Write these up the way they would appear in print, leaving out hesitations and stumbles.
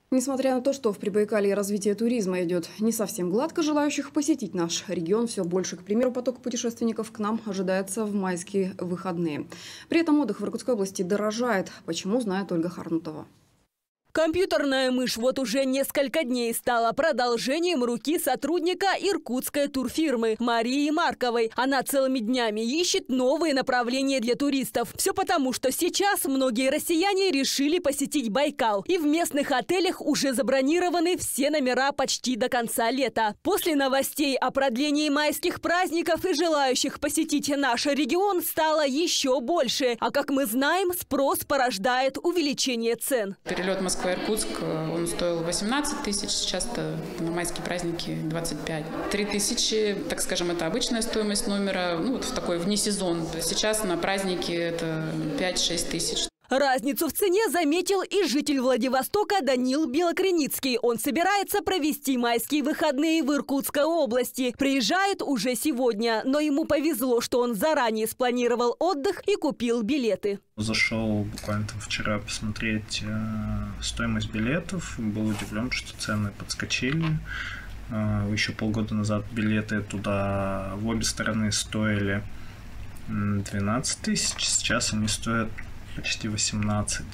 Несмотря на то, что в Прибайкалье развитие туризма идет не совсем гладко, желающих посетить наш регион все больше. К примеру, поток путешественников к нам ожидается в майские выходные. При этом отдых в Иркутской области дорожает. Почему, знает Ольга Харнутова. Компьютерная мышь вот уже несколько дней стала продолжением руки сотрудника иркутской турфирмы Марии Марковой. Она целыми днями ищет новые направления для туристов. Все потому, что сейчас многие россияне решили посетить Байкал. И в местных отелях уже забронированы все номера почти до конца лета. После новостей о продлении майских праздников и желающих посетить наш регион стало еще больше. А как мы знаем, спрос порождает увеличение цен. Перелет Москва-Иркутск, он стоил 18 тысяч, сейчас-то на майские праздники 25. 3 тысячи, так скажем, это обычная стоимость номера, вот в такой вне сезон. Сейчас на праздники это 5-6 тысяч. Разницу в цене заметил и житель Владивостока Данил Белокреницкий. Он собирается провести майские выходные в Иркутской области. Приезжает уже сегодня, но ему повезло, что он заранее спланировал отдых и купил билеты. Зашел буквально вчера посмотреть стоимость билетов. Был удивлен, что цены подскочили. Еще полгода назад билеты туда в обе стороны стоили 12 тысяч, сейчас они стоят почти 18.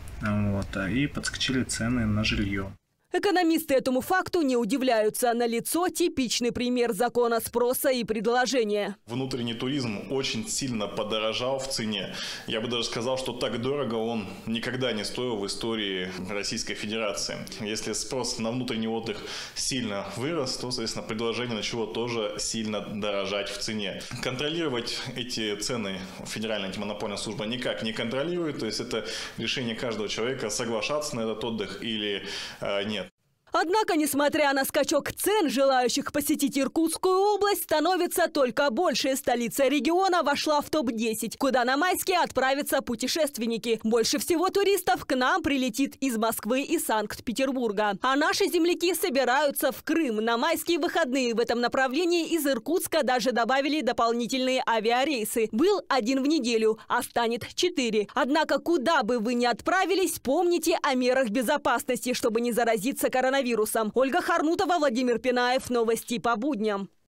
И подскочили цены на жилье. Экономисты этому факту не удивляются. Налицо типичный пример закона спроса и предложения. Внутренний туризм очень сильно подорожал в цене. Я бы даже сказал, что так дорого он никогда не стоил в истории Российской Федерации. Если спрос на внутренний отдых сильно вырос, то, соответственно, предложение начало тоже сильно дорожать в цене. Контролировать эти цены Федеральная антимонопольная служба никак не контролирует. То есть это решение каждого человека, соглашаться на этот отдых или нет. Однако, несмотря на скачок цен, желающих посетить Иркутскую область становится только больше. Столица региона вошла в топ-10, куда на майские отправятся путешественники. Больше всего туристов к нам прилетит из Москвы и Санкт-Петербурга. А наши земляки собираются в Крым. На майские выходные в этом направлении из Иркутска даже добавили дополнительные авиарейсы. Был 1 в неделю, а станет 4. Однако, куда бы вы ни отправились, помните о мерах безопасности, чтобы не заразиться коронавирусом. Ольга Харнутова, Владимир Пинаев. Новости по будням.